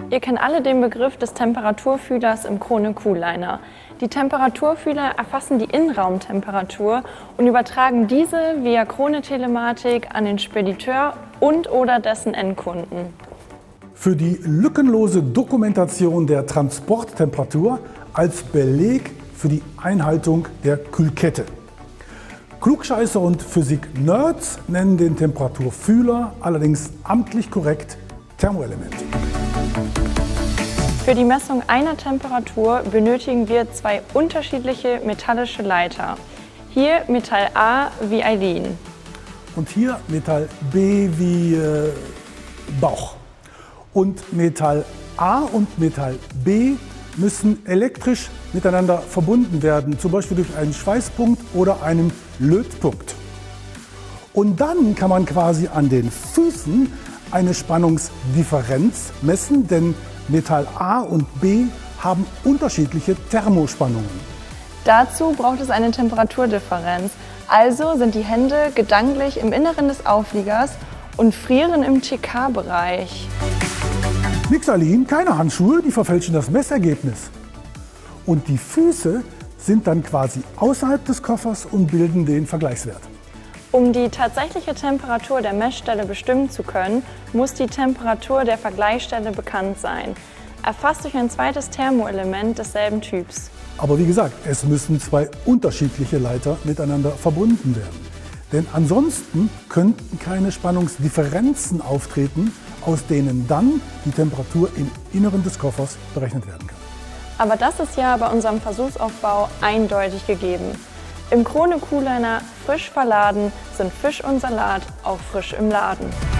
Ihr kennt alle den Begriff des Temperaturfühlers im Krone Q-Liner. Die Temperaturfühler erfassen die Innenraumtemperatur und übertragen diese via Krone-Telematik an den Spediteur und/oder dessen Endkunden. Für die lückenlose Dokumentation der Transporttemperatur als Beleg für die Einhaltung der Kühlkette. Klugscheißer und Physik-Nerds nennen den Temperaturfühler allerdings amtlich korrekt Thermoelement. Für die Messung einer Temperatur benötigen wir zwei unterschiedliche metallische Leiter. Hier Metall A wie Eileen. Und hier Metall B wie Bauch. Und Metall A und Metall B müssen elektrisch miteinander verbunden werden, zum Beispiel durch einen Schweißpunkt oder einen Lötpunkt. Und dann kann man quasi an den Füßen eine Spannungsdifferenz messen, denn Metall A und B haben unterschiedliche Thermospannungen. Dazu braucht es eine Temperaturdifferenz, also sind die Hände gedanklich im Inneren des Aufliegers und frieren im TK-Bereich. Nix, Aline, keine Handschuhe, die verfälschen das Messergebnis. Und die Füße sind dann quasi außerhalb des Koffers und bilden den Vergleichswert. Um die tatsächliche Temperatur der Messstelle bestimmen zu können, muss die Temperatur der Vergleichsstelle bekannt sein, erfasst durch ein zweites Thermoelement desselben Typs. Aber wie gesagt, es müssen zwei unterschiedliche Leiter miteinander verbunden werden. Denn ansonsten könnten keine Spannungsdifferenzen auftreten, aus denen dann die Temperatur im Inneren des Koffers berechnet werden kann. Aber das ist ja bei unserem Versuchsaufbau eindeutig gegeben. Im Krone Q-Liner frisch verladen sind Fisch und Salat auch frisch im Laden.